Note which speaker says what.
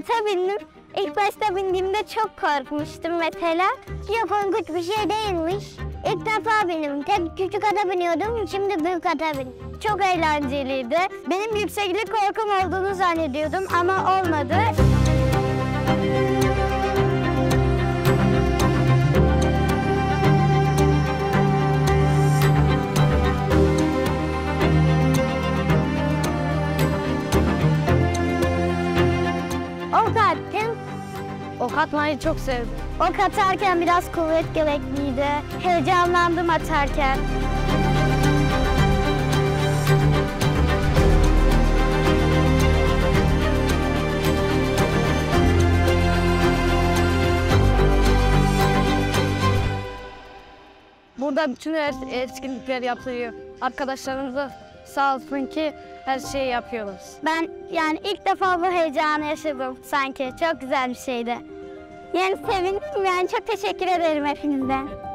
Speaker 1: ata bindim. İlk başta bindiğimde çok korkmuştum mesela. Hiç korkunç bir şey değilmiş. İlk defa bindim. Tek küçük ata biniyordum, şimdi büyük ata bindim. Çok eğlenceliydi. Benim yükseklik korkum olduğunu zannediyordum ama olmadı. Ok attım.
Speaker 2: Ok atmayı çok sevdim.
Speaker 1: Ok atarken biraz kuvvet gerekliydi. Heyecanlandım atarken.
Speaker 2: Burada bütün etkinlikler yapılıyor. Arkadaşlarımıza sağ olsun ki her şeyi yapıyoruz.
Speaker 1: Ben yani ilk defa bu heyecanı yaşadım sanki. Çok güzel bir şeydi. Yani sevindim yani çok teşekkür ederim hepinizden.